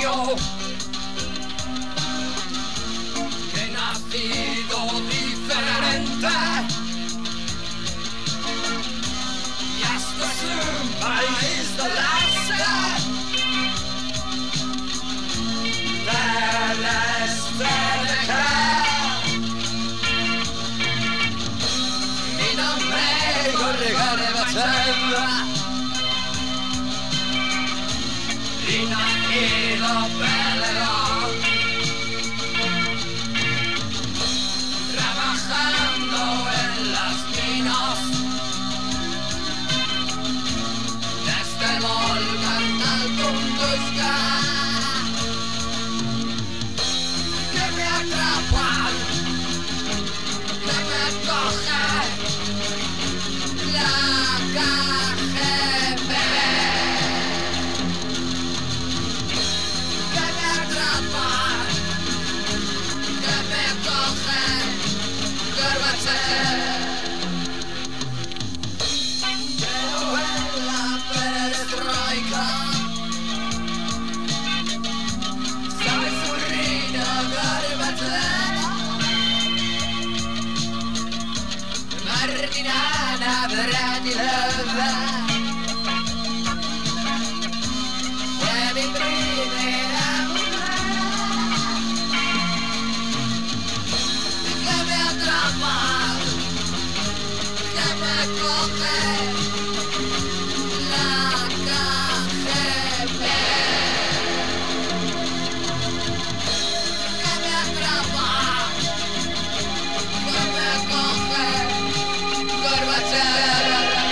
niño que he nacido diferente. Y esto es un país de láser, del este de mi nombre corregare Baceva. Nacido peleón, trabajando en las minas, desde el Volcan al Tunguska, que me atrapan, que me coge la KGB. Creo en la perestroika, soy sobrino Gorbachev, Martinana Bratilova, fue mi primera mujer, que me atrapa, que me coge la KGB, que me atrapa, que me coge Gorbachev.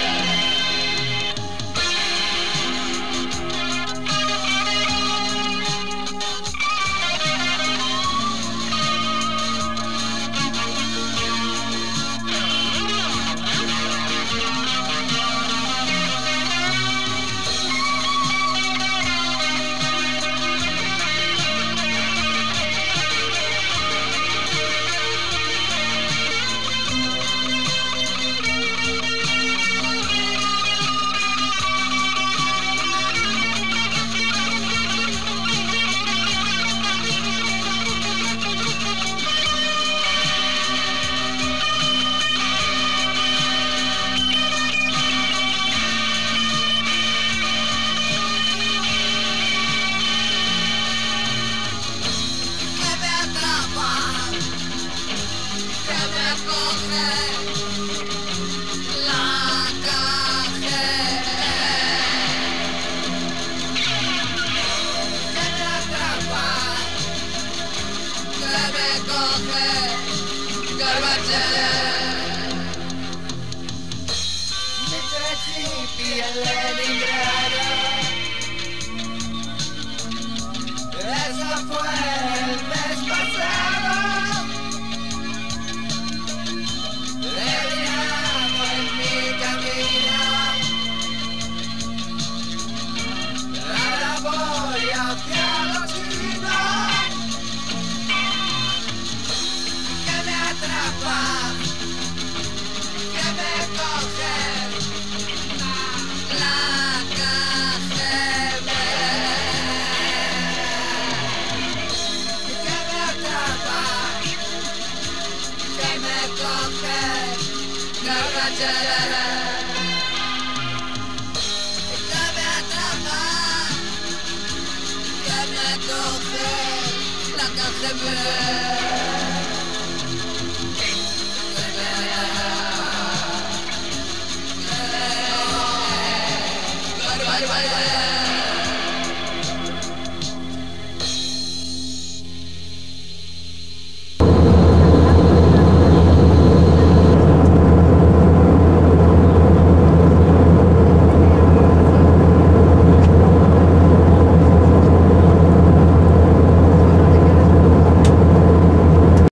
Eso fue el mes pasado, delirando en mi camino. Ahora voy hacia los chinos, que me atrapa, que me coge la KGB, que me atrapa, que me coge Gorbachev.